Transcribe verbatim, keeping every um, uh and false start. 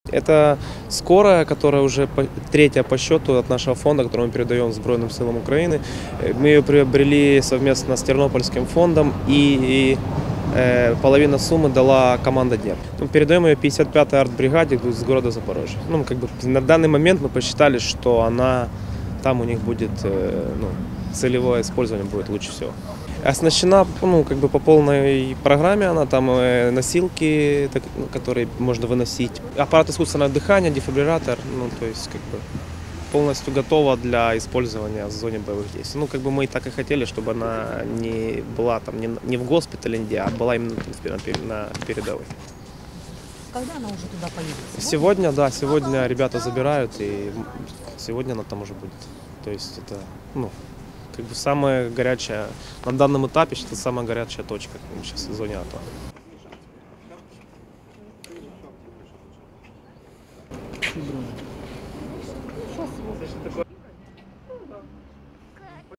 Это скорая, которая уже по- третья по счету от нашего фонда, который мы передаем Збройным силам Украины. Э, Мы ее приобрели совместно с Тернопольским фондом, и э, половина суммы дала команда Днепр. Мы передаем ее пятьдесят пятой артбригаде с города Запорожья. Ну, как бы на данный момент мы посчитали, что она там у них будет, э, ну, целевое использование будет лучше всего. Оснащена, ну, как бы по полной программе, она там э, носилки, так, ну, которые можно выносить, аппарат искусственного дыхания, дефибриллятор, ну, то есть как бы полностью готова для использования в зоне боевых действий. Ну, как бы мы и так и хотели, чтобы она не была там не, не в госпитале, а была именно в принципе, на, на передовой. Когда она уже туда поедет? Сегодня, да, сегодня ребята забирают, и сегодня она там уже будет. То есть это, ну, как бы самая горячая, на данном этапе, это самая горячая точка сейчас в зоне АТО. Сейчас